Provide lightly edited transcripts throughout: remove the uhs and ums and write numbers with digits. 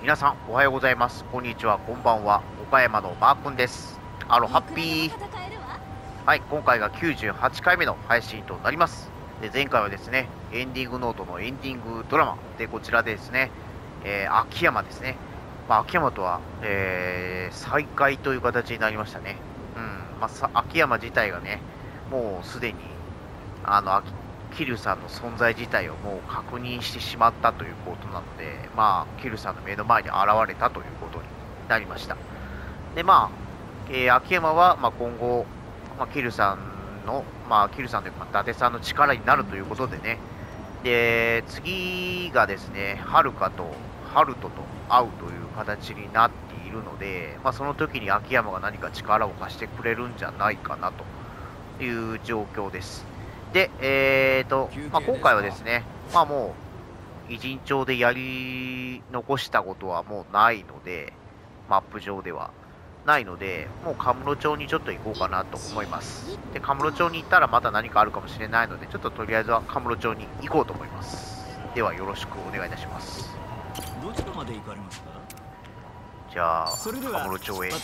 皆さんおはようございます。こんにちは、こんばんは。岡山のマー君です。ハッピー。はい、今回が98回目の配信となります。で、前回はですね、エンディングノートのエンディングドラマで、こちらでですね、秋山ですね。秋山とは、再会という形になりましたね。秋山自体がね、もうすでに、桐生さんの存在自体をもう確認してしまったということなので、桐生さんの目の前に現れたということになりました。で、秋山は、今後、桐生さんの、桐生さんというか、伊達さんの力になるということでね、で、次がですね、春人と会うという形になっているので、その時に秋山が何か力を貸してくれるんじゃないかなという状況です。で、今回はですね、もう、偉人帳でやり残したことはもうないので、マップ上ではないので、もうカムロ町にちょっと行こうかなと思います。で、カムロ町に行ったらまた何かあるかもしれないので、ちょっととりあえずはカムロ町に行こうと思います。ではよろしくお願いいたします。 どちらまで行かれますか？ じゃあ、カムロ町へ。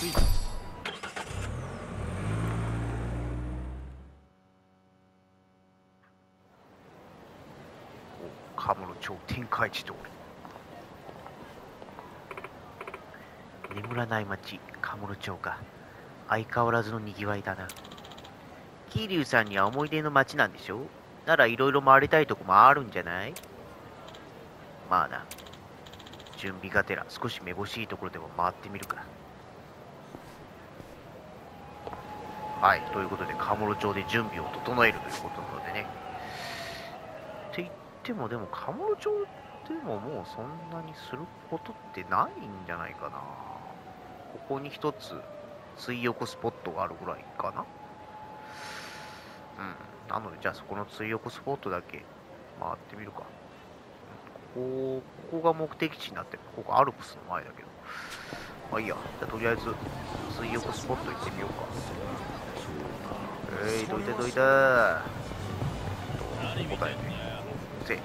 カムロ町天下一通り。眠らない町、カムロ町か。相変わらずの賑わいだな。桐生さんには思い出の町なんでしょ？ならいろいろ回りたいとこもあるんじゃない？まあな。準備がてら少しめぼしいところでも回ってみるか。はい、ということでカムロ町で準備を整えるということなのでね。って言ってもでもカムロ町でももうそんなにすることってないんじゃないかな。ここに一つ水浴スポットがあるぐらいかな。なのでじゃあそこの水浴スポットだけ回ってみるか。ここが目的地になってる。ここアルプスの前だけど。いいや。じゃあとりあえず水浴スポット行ってみようか。どいたどいた。答えて。せ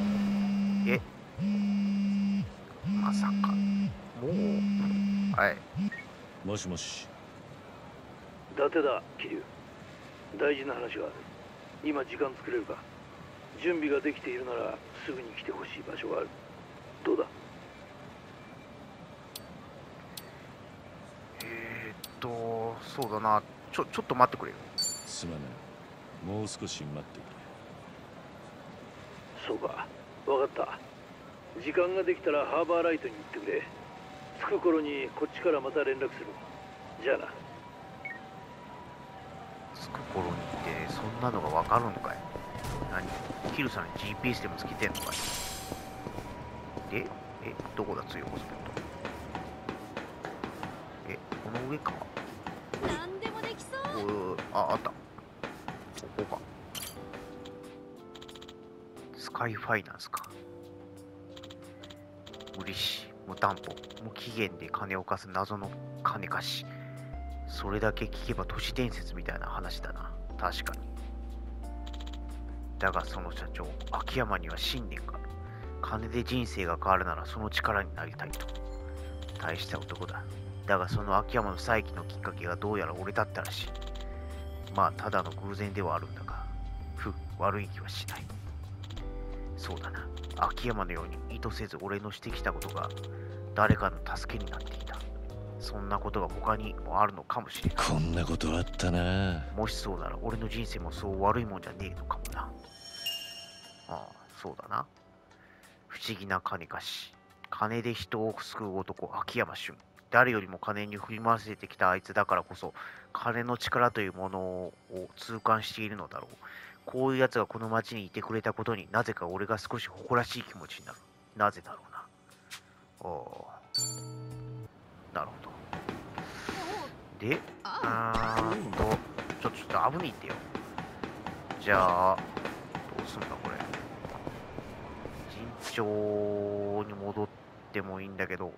まさか。もう。はい。 もしもし。 伊達だ、桐生。大事な話がある。今時間作れるか？準備ができているならすぐに来てほしい場所がある。どうだ？ そうだな。ちょっと待ってくれよ。 すまない。もう少し待ってくれ。 そうか。わかった。時間ができたらハーバーライトに行ってくれ。着く頃にこっちからまた連絡する。じゃあな。 着く頃にってそんなのがわかるのかい？キルさんに GPS でもつけてんのかい？で、どこだ、強いホスポット。この上か。 なんでもできそう。 あった。ここか。スカイファイナンスか。無利子、無担保、無期限で金を貸す謎の金貸し。それだけ聞けば都市伝説みたいな話だな。確かに。だがその社長、秋山には信念がある。金で人生が変わるならその力になりたいと。大した男だ。だがその秋山の再起のきっかけがどうやら俺だったらしい。ただの偶然ではあるんだが、悪い気はしない。そうだな。秋山のように意図せず俺のしてきたことが誰かの助けになっていた。そんなことが他にもあるのかもしれない。 こんなことあったな。 もしそうなら俺の人生もそう悪いもんじゃねえのかもな。そうだな。不思議な金貸し。金で人を救う男、秋山俊。誰よりも金に振り回せてきたあいつだからこそ、金の力というものを痛感しているのだろう。こういう奴がこの町にいてくれたことになぜか俺が少し誇らしい気持ちになる。なぜだろうな。なるほど。で、ちょっと危ねえってよ。じゃあ、どうすんだこれ。陣長に戻ってもいいんだけど、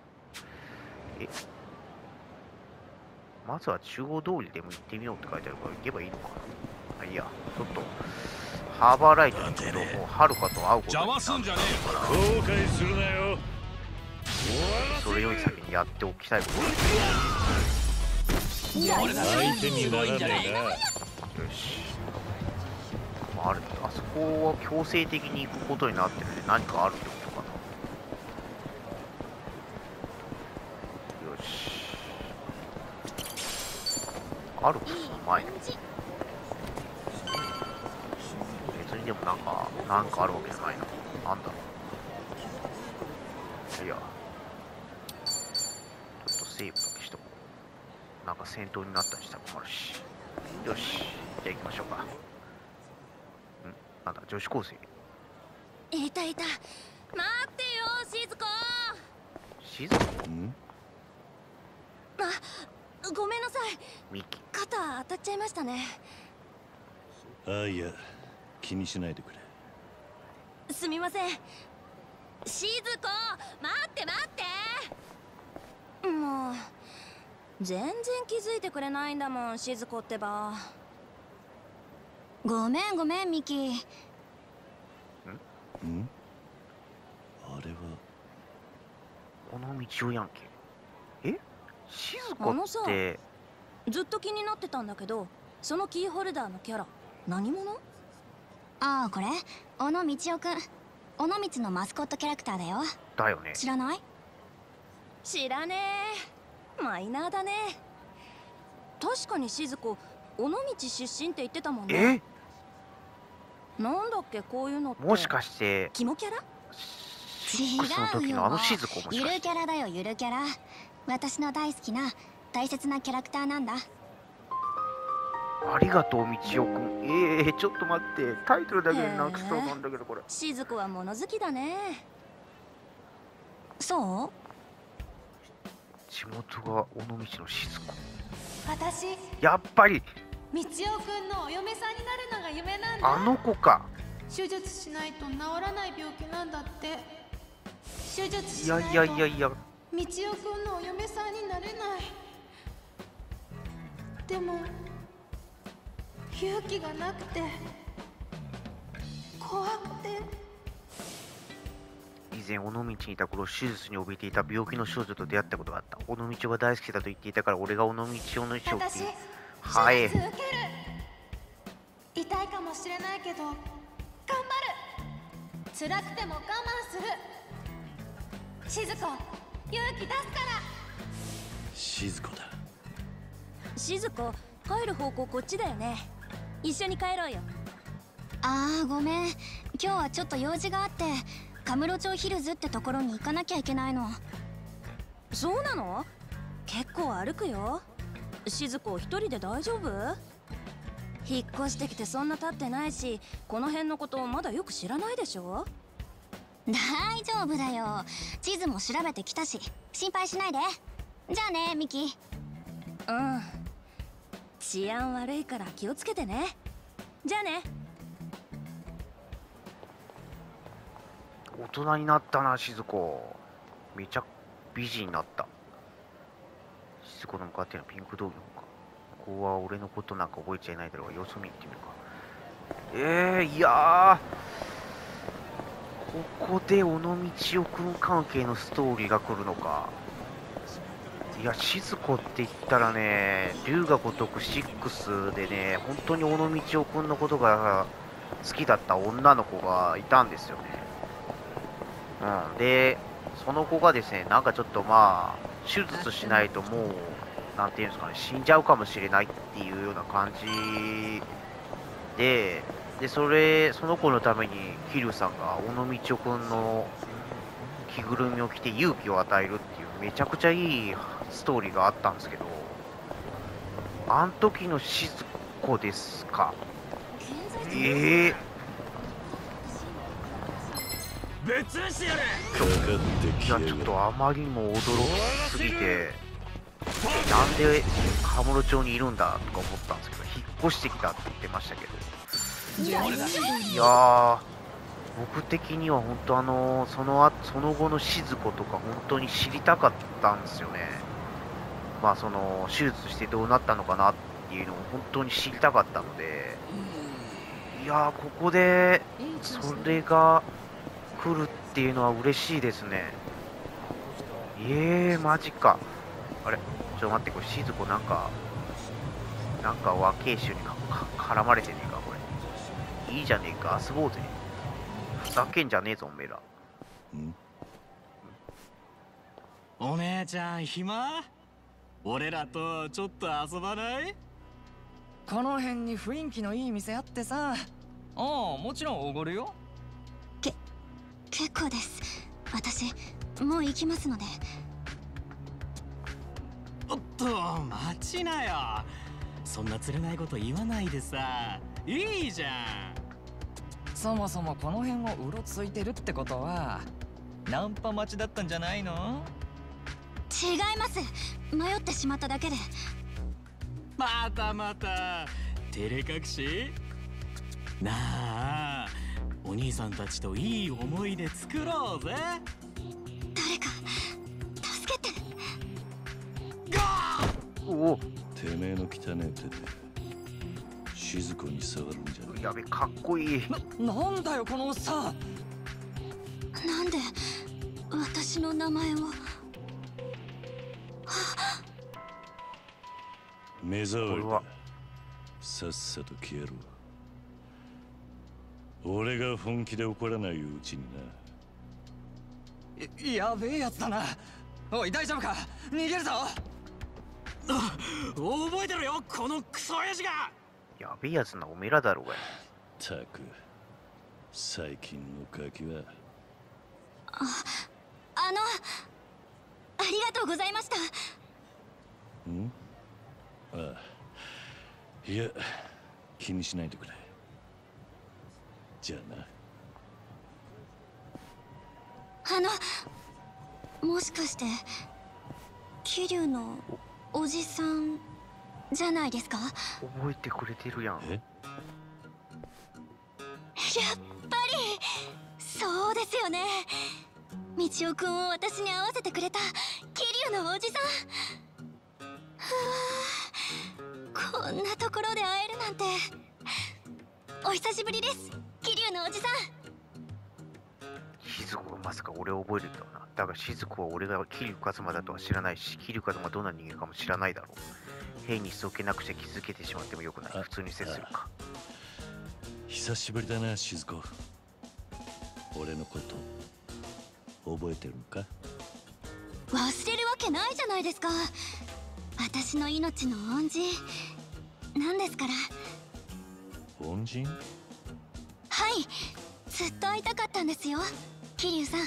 まずは中央通りでも行ってみようって書いてあるから行けばいいのかな。いいや、ちょっと、ハーバーライトに行くともうはるかと会うことになるから。 後悔するなよ。終わそれより先にやっておきたいこと。 相手にならねえな。 よし。あれ、あそこは強制的に行くことになってるんで、何かあるってことかな。よし。あるか、その前に。別にでもなんかあるわけじゃないな。なんだろう。いや。ちょっとセーブだけしとこう。なんか戦闘になったりしたら困るし。よし。じゃあ行きましょうか。なんだ、女子高生。 いたいた。待ってよ、しずこ。 しずこ？ ん？ ごめんなさい。 ミキ。 肩当たっちゃいましたね。 あ、いや、気にしないでくれ。 すみません。しずこ、待って待って。もう全然気づいてくれないんだもん、しずこってば。ごめんごめん、ミキ。 ん？あれはこの道をやんけ。え？しずこって。 ずっと気になってたんだけど、そのキーホルダーのキャラ何者？ ああ、これ小野道夫くん、尾道のマスコットキャラクターだよ。 だよね。 知らない？ 知らねえ。マイナーだね。確かにしずこ尾道出身って言ってたもんね。なんだっけ、こういうのって。 もしかしてキモキャラ？ シックスの時のあのしずこもしゆかして。 るキャラだよ、ゆるキャラ。私の大好きな大切なキャラクターなんだ。 ありがとうみちおくん。ちょっと待って、タイトルだけで泣きそうなんだけど、これ。 しずこは物好きだね。 そう？ 地元が尾道のしずこ。 私、 やっぱり道夫くんのお嫁さんになるのが夢なんだ。 あの子か。 手術しないと治らない病気なんだって。手術しいやないといやいやいや。 道夫くんのお嫁さんになれない。でも勇気がなくて怖くて。 以前尾道にいた頃、手術に怯えていた病気の少女と出会ったことがあった。尾道が大好きだと言っていたから、俺が尾道の衣装を着て。 私、 はい。 手術受ける。痛いかもしれないけど頑張る。辛くても我慢する。しずこ、勇気出すから。 しずこだ。 しずこ、帰る方向こっちだよね。一緒に帰ろうよ。 ああ、ごめん。今日はちょっと用事があって、カムロ町ヒルズってところに行かなきゃいけないの。 そうなの？結構歩くよ。しずこ一人で大丈夫？引っ越してきてそんな経ってないし、この辺のことまだよく知らないでしょ？ 大丈夫だよ。地図も調べてきたし、心配しないで。じゃあね、ミキ。 うん。治安悪いから気をつけてね。じゃあね。 大人になったな、しずこ。めちゃ美人になった。しずこの向かってのピンク道着の方か。ここは俺のことなんか覚えちゃいないだろうが、様子見に行ってみるか。いやー、ここで尾道夫くん関係のストーリーが来るのか。いや、しずこって言ったらね、龍が如く6でね、本当に尾道夫くんのことが好きだった女の子がいたんですよね。で、その子がですね、なんかちょっとまあ、手術しないともう、なんていうんですかね、死んじゃうかもしれないっていうような感じで、その子のために、桐生さんが尾道夫くんの着ぐるみを着て勇気を与えるっていう、めちゃくちゃいいストーリーがあったんですけど、あん時のしずこですか。 別にしてやれ。 いや、ちょっとあまりにも驚きすぎて、なんでカムロ町にいるんだとか思ったんですけど、引っ越してきたって言ってましたけど、いやー、僕的には本当その後のしずことか本当に知りたかったんですよね。まあその手術してどうなったのかなっていうのを本当に知りたかったので、いやー、ここでそれが来るっていうのは嬉しいですね。 マジか。あれ、ちょっと待って、これ静子なんか和慶州に絡まれてねえか、これ。いいじゃねえか、遊ぼうぜ。ふざけんじゃねえぞ、おめえら。 お姉ちゃん暇？俺らとちょっと遊ばない？ この辺に雰囲気のいい店あってさ。もちろんおごるよ。 結構です。私もう行きますので。 おっと待ちなよ。そんな釣れないこと言わないでさ。いいじゃん。 そもそもこの辺をうろついてるってことはナンパ待ちだったんじゃないの？ 違います。迷ってしまっただけで。 また照れ隠し？なあ、お兄さんたちといい思い出作ろうぜ。 誰か助けて。 おお、 てめえの汚ねえ手で静子に触るんじゃねえ。 やべ、かっこいい。 なんだよこのおっさん。 なんで私の名前を。 目障りこれはだ。さっさと消えろ。俺が本気で怒らないうちにな。 やべえやつだな。おい大丈夫か？逃げるぞ。 覚えてろよ、このクソ親父が。 やべえやつな、おめえらだろうがよ。 たく最近のガキは。 ありがとうございました。 ん？ああ、いや気にしないでくれ。じゃあな。 もしかして桐生のおじさんじゃないですか？ 覚えてくれてるやん。 え？ やっぱりそうですよね。道夫くんを私に会わせてくれた桐生のおじさん。こんなところで会えるなんて。お久しぶりです、桐生のおじさん。 静子がまさか俺を覚えるとはな。だが静子は俺が桐生一馬だとは知らないし、桐生一馬がどんな人間かも知らないだろう。変にそけなくして気づけてしまってもよくない。普通に接するか。 久しぶりだな静子。俺のこと覚えてるのか？ 忘れるわけないじゃないですか。私の命の恩人なんですから。 恩人？ はい、ずっと会いたかったんですよ、桐生さん。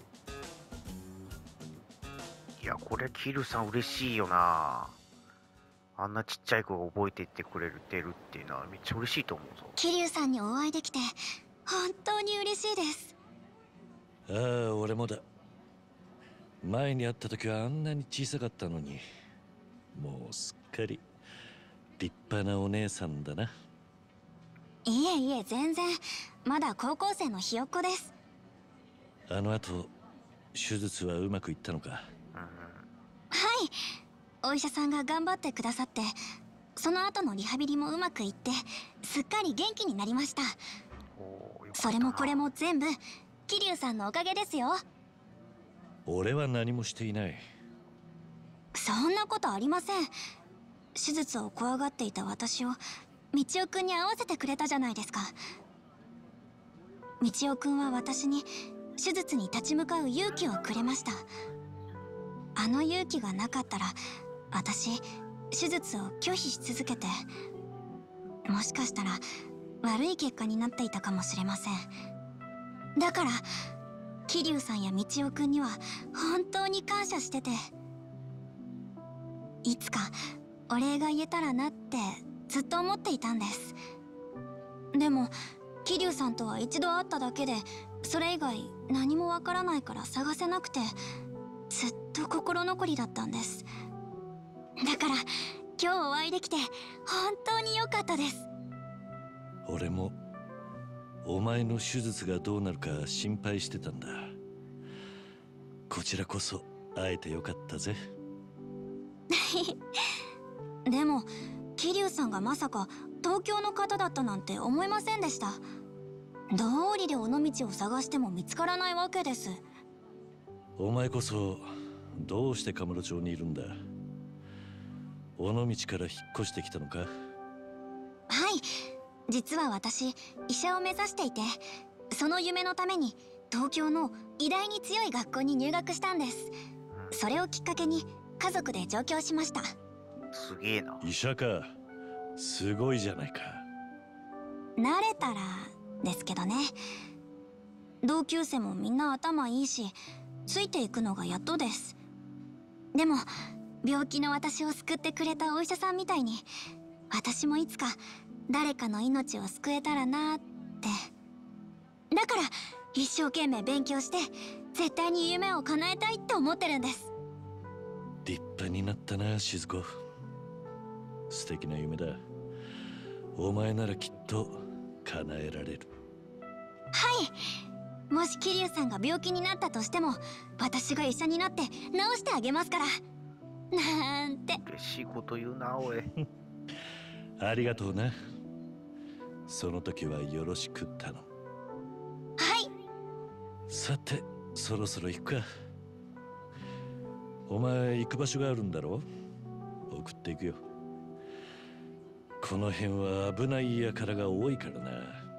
いや、これ桐生さん嬉しいよな。あんなちっちゃい子が覚えていってくれてるっていうのはめっちゃ嬉しいと思うぞ。 桐生さんにお会いできて本当に嬉しいです。 ああ、俺もだ。前に会った時はあんなに小さかったのに、もうすっかり立派なお姉さんだな。 いえいえ、全然まだ高校生のひよっこです。 あの後手術はうまくいったのか？ はい、お医者さんが頑張ってくださって、その後のリハビリもうまくいってすっかり元気になりました。それもこれも全部桐生さんのおかげですよ。 俺は何もしていない。 そんなことありません。手術を怖がっていた私を道夫くんに会わせてくれたじゃないですか。道夫くんは私に手術に立ち向かう勇気をくれました。あの勇気がなかったら私手術を拒否し続けて、もしかしたら悪い結果になっていたかもしれません。だから桐生さんや道夫くんには本当に感謝してて、いつかお礼が言えたらなってずっと思っていたんです。でも桐生さんとは一度会っただけで、それ以外何もわからないから探せなくて、ずっと心残りだったんです。だから今日お会いできて本当に良かったです。 俺もお前の手術がどうなるか心配してたんだ。こちらこそ会えてよかったぜ。 でも桐生さんがまさか東京の方だったなんて思いませんでした。どうりで尾道を探しても見つからないわけです。 お前こそどうしてカムロ町にいるんだ？尾道から引っ越してきたのか？ はい、実は私医者を目指していて、その夢のために東京の医大に強い学校に入学したんです。それをきっかけに家族で上京しました。 すげえな。 医者か。すごいじゃないか。 慣れたらですけどね。同級生もみんな頭いいし、ついていくのがやっとです。でも病気の私を救ってくれたお医者さんみたいに、私もいつか誰かの命を救えたらなって。だから一生懸命勉強して絶対に夢を叶えたいって思ってるんです。 立派になったな、静子。素敵な夢だ。お前ならきっと叶えられる。 はい、もし桐生さんが病気になったとしても、私が医者になって治してあげますから。なんて嬉しいこと言うな、おい。 ありがとうな。その時はよろしく頼む。 はい。 さて、そろそろ行くか。お前行く場所があるんだろう？送っていくよ。この辺は危ない輩が多いからな。 はい、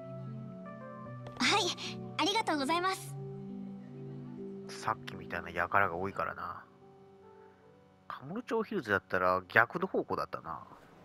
ありがとうございます。 さっきみたいな輩が多いからな。カムロ町ヒルズだったら逆の方向だったな。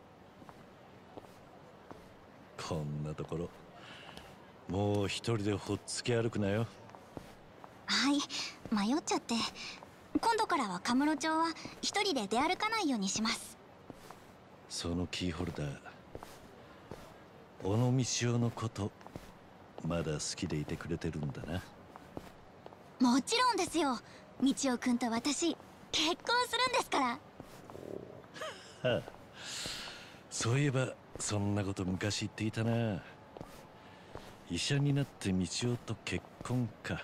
こんなところもう一人でほっつき歩くなよ。 はい、迷っちゃって。今度からはカムロ町は一人で出歩かないようにします。 そのキーホルダー、尾道夫のことまだ好きでいてくれてるんだな。 もちろんですよ。道夫くんと私結婚するんですから。 はあ、そういえばそんなこと昔言っていたな。医者になって道夫と結婚か。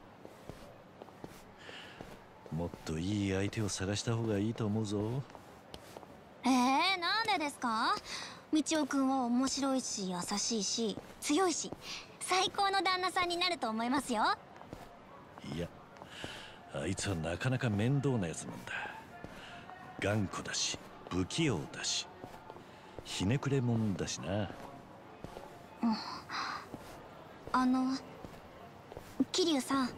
もっといい相手を探した方がいいと思うぞ。 なんでですか？道夫くんは面白いし優しいし強いし、最高の旦那さんになると思いますよ。 いや、あいつはなかなか面倒なやつなんだ。頑固だし不器用だしひねくれ者だしな。 桐生さん、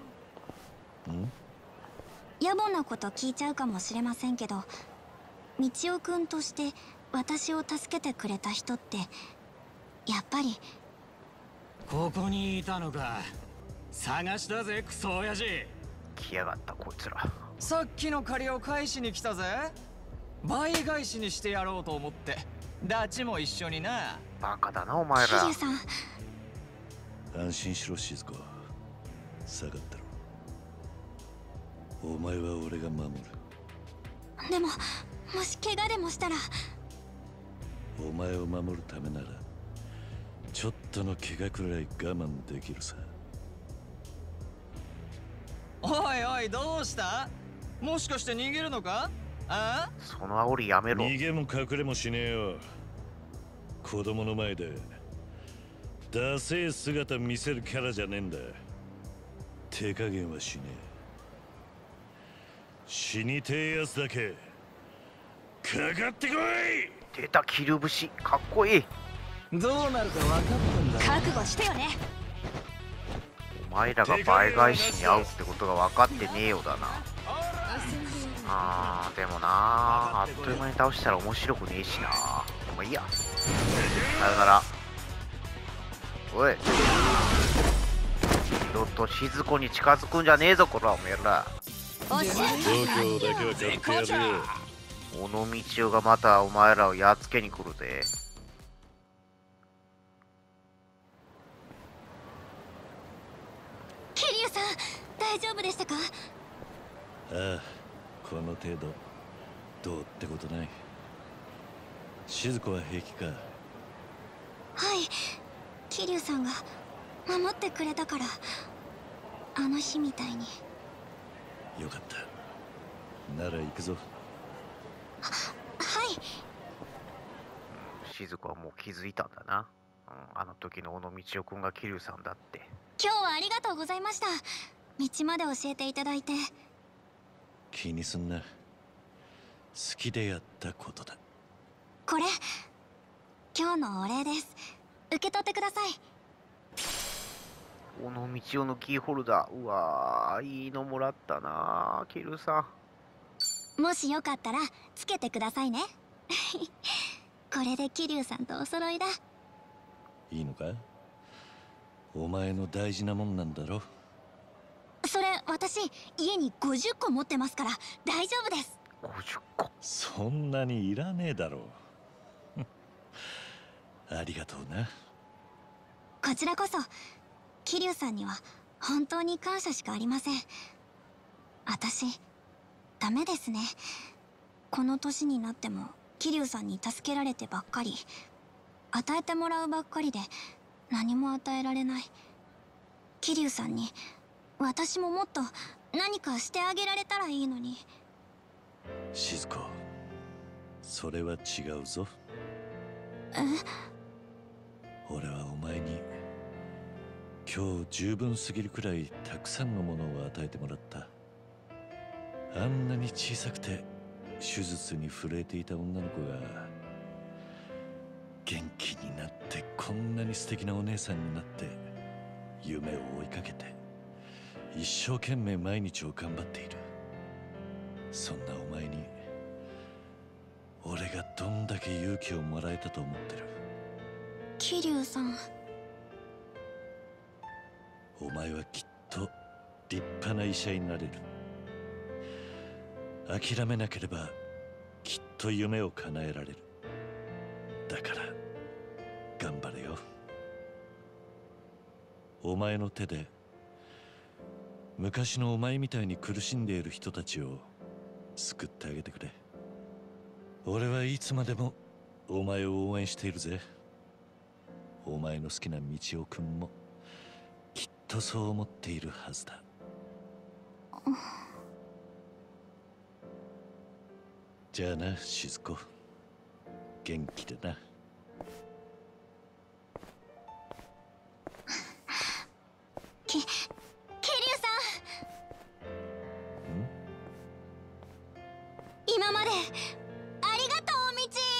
野暮なこと聞いちゃうかもしれませんけど、道夫くんとして私を助けてくれた人ってやっぱり。 ここにいたのか。探したぜクソ親父。 来やがったこいつら。 さっきの借りを返しに来たぜ。倍返しにしてやろうと思って。ダチも一緒にな。 バカだなお前ら。 桐生さん、 安心しろ静子。下がってろ。お前は俺が守る。 でももし怪我でもしたら。 お前を守るためならちょっとの怪我くらい我慢できるさ。 おいおい、どうした？もしかして逃げるのか？あ？ その煽りやめろ。 逃げも隠れもしねえよ。子供の前でダセえ姿見せるキャラじゃねえんだ。手加減はしねえ。死にてえやつだけかかってこい。 出た桐生節、かっこいい。 どうなるか分かったんだ。 覚悟してよね。 お前らが倍返しに遭うってことが分かってねえようだな。でもな、あっという間に倒したら面白くねえしな。でもいいや。さよなら。おい、二度と静子に近づくんじゃねえぞこらおめえら。 おしゃ度胸だけは買ってやるよ。 尾道夫がまたお前らをやっつけに来るぜ。 桐生さん、大丈夫でしたか？ ああ、この程度どうってことない。静子は平気か？ はい、桐生さんが守ってくれたから、あの日みたいに。 よかった。なら行くぞ。 はい。 静子はもう気づいたんだな。あの時の小野道夫君が桐生さんだって。 今日はありがとうございました。道まで教えていただいて。 気にすんな。好きでやったことだ。 これ今日のお礼です。受け取ってください。 尾道夫のキーホルダー。うわー、いいのもらったなキルさん。 もしよかったらつけてくださいね。これで桐生さんとお揃いだ。 いいのか？お前の大事なもんなんだろ。 それ私家に50個持ってますから大丈夫です。 50個。 そんなにいらねえだろう。ありがとうな。 こちらこそ桐生さんには本当に感謝しかありません。私ダメですね。この年になっても桐生さんに助けられてばっかり、与えてもらうばっかりで何も与えられない。桐生さんに私ももっと何かしてあげられたらいいのに。 静子、それは違うぞ。俺はお前に今日十分すぎるくらいたくさんのものを与えてもらった。あんなに小さくて手術に震えていた女の子が元気になってこんなに素敵なお姉さんになって夢を追いかけて一生懸命毎日を頑張っている。そんなお前に俺がどんだけ勇気をもらえたと思ってる。 桐生さん、 お前はきっと立派な医者になれる。諦めなければきっと夢を叶えられる。だから頑張れよ。お前の手で昔のお前みたいに苦しんでいる人たちを救ってあげてくれ。俺はいつまでもお前を応援しているぜ。お前の好きな道夫くんもきっとそう思っているはずだ。じゃあな、静子。元気でな。 桐生さん。今までありがとう、ミチ。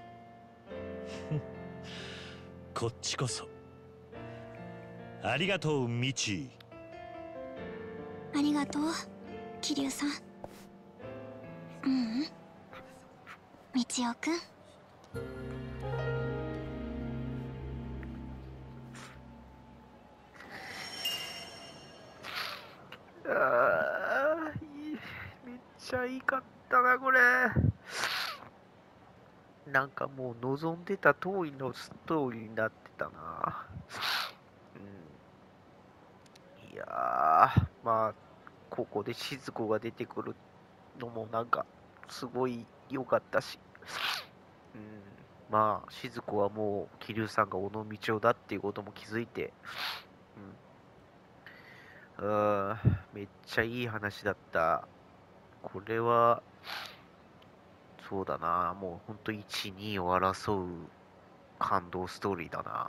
こっちこそありがとう、ミチ。 ありがとう、桐生さん。道夫くん。 めっちゃいいかったなこれ。なんかもう望んでた通りのストーリーになってたな。いやー、まあここで静子が出てくるのもなんかすごい良かったし、まあ静子はもう桐生さんが尾道夫だっていうことも気づいて、めっちゃいい話だった。これはそうだな、もうほんと1、2を争う感動ストーリーだな。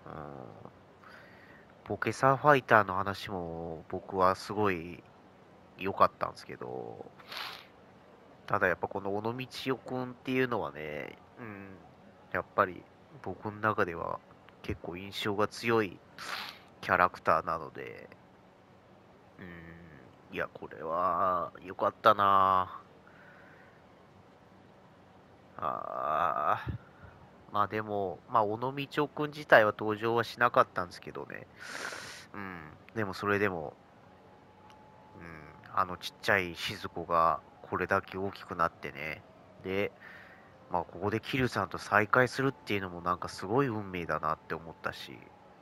ポケサーファイターの話も僕はすごい良かったんですけど、ただやっぱこの尾道夫くんっていうのはね、やっぱり僕の中では結構印象が強いキャラクターなので、いや、これは良かったな。まあでも、尾道夫くん自体は登場はしなかったんですけどね。でもそれでも、あのちっちゃい静子がこれだけ大きくなってね。で、ここで桐生さんと再会するっていうのもなんかすごい運命だなって思ったし。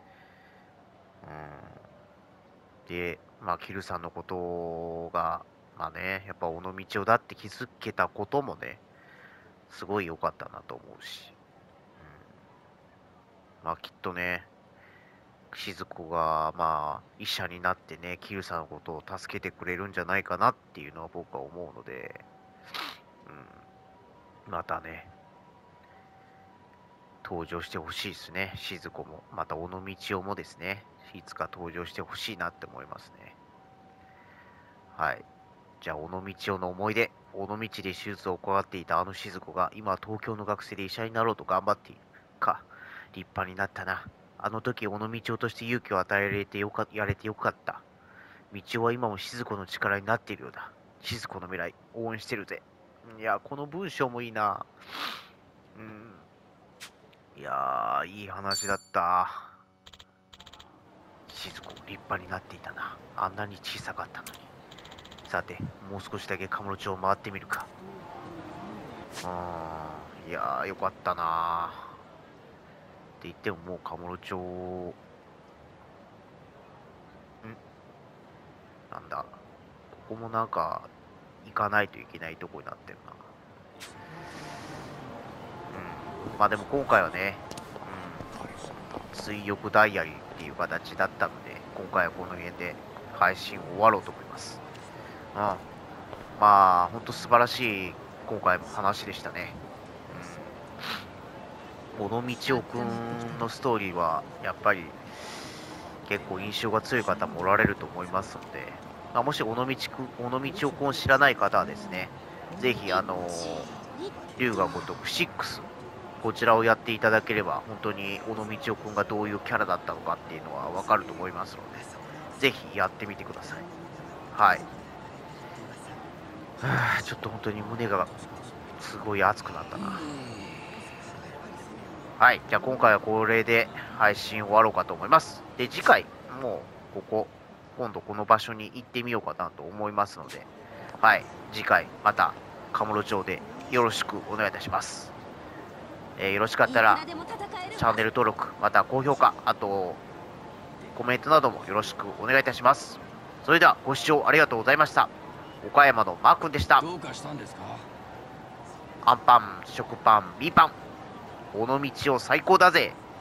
で、桐生さんのことが、やっぱ尾道夫だって気づけたこともね、すごい良かったなと思うし。きっとね、静子が医者になってね、桐生さんのことを助けてくれるんじゃないかなっていうのは僕は思うので、またね、登場してほしいですね、静子も。また尾道夫もですね、いつか登場してほしいなって思いますね。はい。 じゃあ、尾道夫の思い出。尾道で手術を行っていたあの静子が、今は東京の学生で医者になろうと頑張っている。か。立派になったな。あの時、尾道夫として勇気を与えられてやれてよかった。道夫は今も静子の力になっているようだ。静子の未来、応援してるぜ。いや、この文章もいいな。いやー、いい話だった。静子、立派になっていたな。あんなに小さかったのに。さて、もう少しだけカムロ町を回ってみるか。いやー、よかったな。って言ってももうカムロ町、なんだ。ここもなんか、行かないといけないとこになってるな。まあでも今回はね、追憶ダイアリーっていう形だったので、今回はこの辺で配信を終わろうと思います。まあ、ほんと素晴らしい今回も話でしたね。尾道夫くんのストーリーは、やっぱり結構印象が強い方もおられると思いますので、もし尾道夫くんを知らない方はですね、ぜひ、龍が如く6、こちらをやっていただければ、本当に尾道夫くんがどういうキャラだったのかっていうのはわかると思いますので、ぜひやってみてください。はい。ちょっと本当に胸がすごい熱くなったな。はい。じゃあ今回はこれで配信終わろうかと思います。で、次回、もう今度この場所に行ってみようかなと思いますので、はい。次回、また、カムロ町でよろしくお願いいたします。よろしかったら、チャンネル登録、また高評価、あと、コメントなどもよろしくお願いいたします。それでは、ご視聴ありがとうございました。岡山のマー君でした。 どうかしたんですか？ アンパン、食パン、ミーパン。尾道を最高だぜ。